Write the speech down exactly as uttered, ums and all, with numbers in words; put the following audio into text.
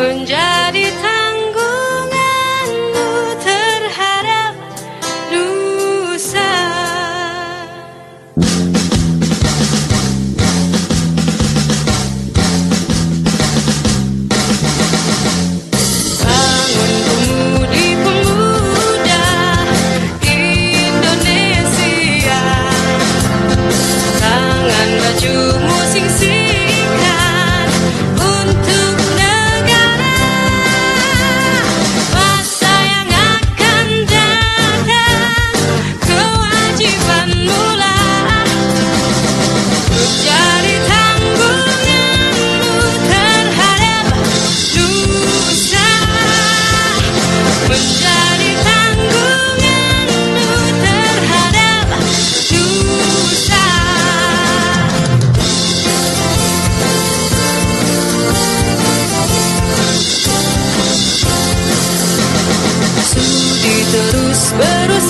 menjadi tanggunganmu terhadap lusa. Bangun pemudi pemuda Indonesia, tangan bajumu sing-singkan untuk negara. Masa yang akan datang, kewajibanmu lah menjadi tanggunganmu terhadap lusa, menjadi tanggunganmu terhadap lusa. Sudi terus berusaha